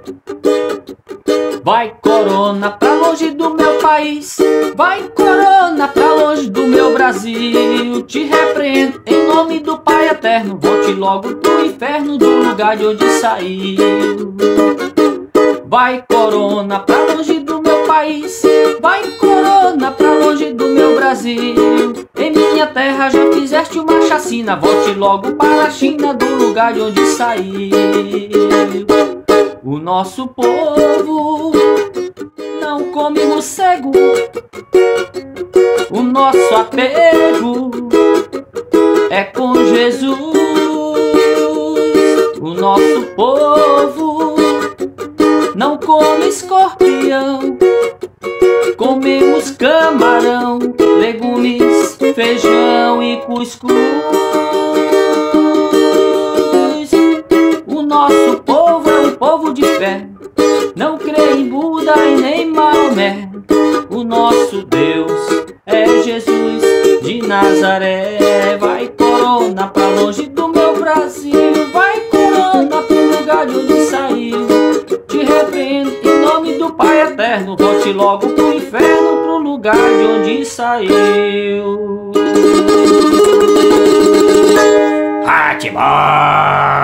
Vai, corona, pra longe do meu país. Vai, corona, pra longe do meu Brasil. Te repreendo em nome do Pai Eterno. Volte logo pro inferno do lugar de onde saiu. Vai, corona, pra longe do meu país. Vai, corona, pra longe do meu Brasil. Em minha terra já fizeste uma chacina. Volte logo para a China, do lugar de onde saiu. O nosso povo não come morcego. O nosso apego é com Jesus. O nosso povo não come escorpião. Comemos camarão, legumes, feijão e cuscuz. O nosso povo é um povo de fé, não crê em Buda e nem Maomé. O nosso Deus é Jesus de Nazaré. Vai, corona, pra longe do meu Brasil. Vai, corona, pro lugar de onde saiu. Te repreendo em nome do Pai Eterno. Volte logo pro inferno, pro lugar de onde saiu. Hatebor!